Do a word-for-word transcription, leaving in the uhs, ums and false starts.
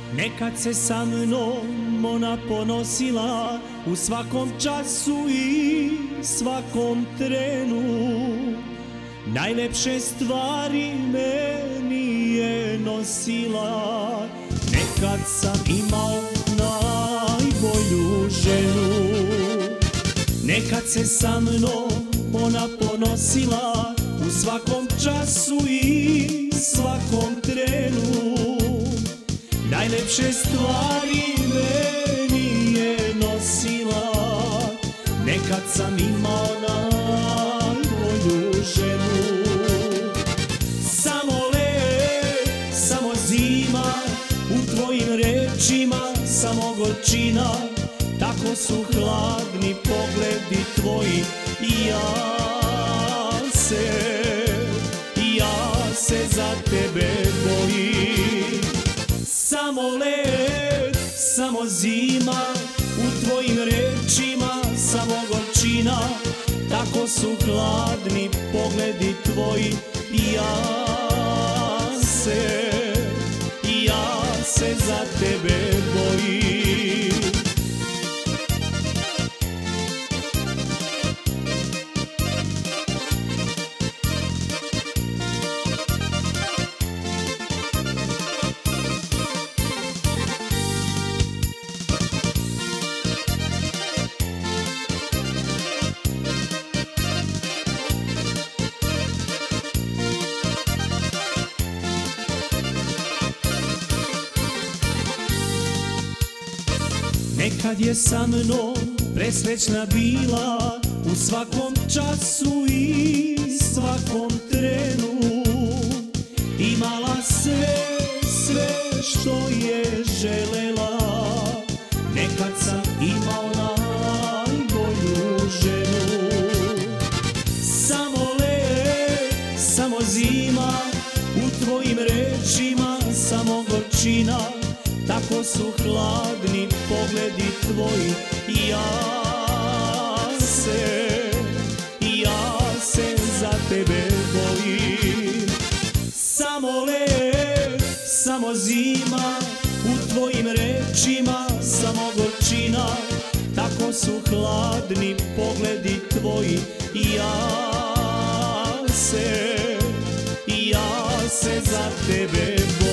Nekad se sa mnom ona ponosila u svakom času i svakom trenu. Najlepše stvari meni je nosila. Nekad sam imao najbolju ženu. Nekad se sa mnom ona ponosila u svakom času i svakom trenu. Najlepše stvari meni je nosila. Nekad sam imao najbolju ženu. Samo led, samo zima, u tvojim rečima samo gorčina. Tako su hladni pogledi tvoji i ja se, ja se za tebe bojim. Samo led, samo zima, u tvojim rečima samo gorčina. Tako su hladni pogledi tvoji i ja se, ja se za tebe bojim. Nekad je sa mnom presrećna bila u svakom času i svakom trenu. Imala sve, sve što je želela. Nekad sam imao najbolju ženu. Samo led, samo zima, u tvojim rečima samo gorčina. Tako su hladni pogledi tvoji i ja se, ja se za tebe bojim. Samo led, samo zima, u tvojim rečima samo gorčina. Tako su hladni pogledi tvoji i ja se, ja se za tebe bojim.